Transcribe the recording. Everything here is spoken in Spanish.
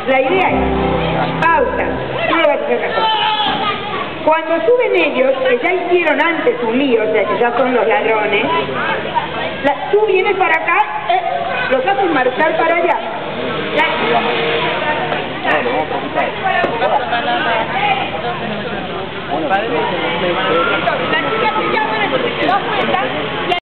La idea es, pausa, tú lo vas a hacer mejor. Cuando suben ellos, que ya hicieron antes un lío, o sea que ya son los ladrones, tú vienes para acá, los haces marchar para allá.